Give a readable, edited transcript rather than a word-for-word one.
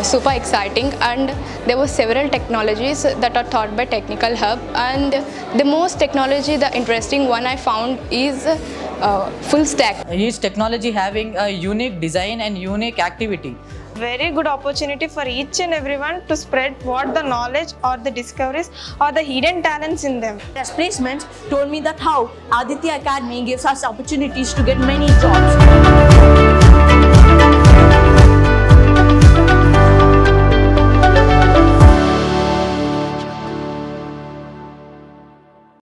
super exciting, and there were several technologies that are taught by Technical Hub, and the most technology, the interesting one I found is full stack. Each technology having a unique design and unique activity. Very good opportunity for each and everyone to spread what the knowledge or the discoveries or the hidden talents in them. As placements told me that how Aditya Academy gives us opportunities to get many jobs.